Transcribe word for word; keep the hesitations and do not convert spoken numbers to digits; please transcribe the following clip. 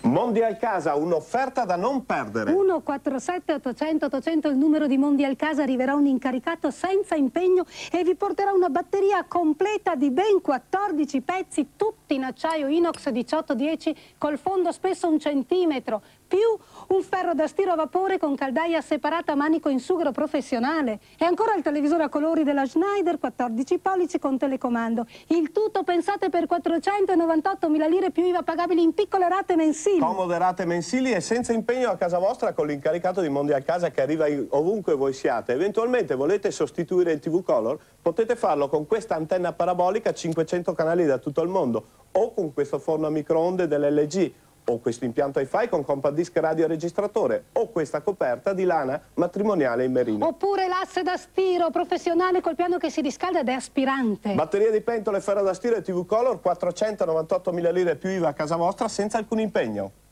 Mondial Casa, un'offerta da non perdere. uno quattro sette ottocento ottocento è il numero di Mondial Casa, arriverà un incaricato senza impegno e vi porterà una batteria completa di ben quattordici pezzi, tutti in acciaio inox diciotto dieci col fondo spesso un centimetro, più un ferro da stiro a vapore con caldaia separata a manico in sughero professionale e ancora il televisore a colori della Schneider quattordici pollici con telecomando. Il tutto pensate per quattrocentonovantottomila lire più I V A pagabili in piccole rate mensili. Comode rate mensili e senza impegno a casa vostra con l'incaricato di Mondial Casa che arriva ovunque voi siate. Eventualmente volete sostituire il tivù Color? Potete farlo con questa antenna parabolica cinquecento canali da tutto il mondo o con questo forno a microonde dell'L G o questo impianto Hi-Fi con compact disc radio registratore o questa coperta di lana matrimoniale in merino. Oppure l'asse da stiro professionale col piano che si riscalda ed è aspirante. Batteria di pentole, ferro da stiro e tivù Color, quattrocentonovantottomila lire più I V A a casa vostra senza alcun impegno.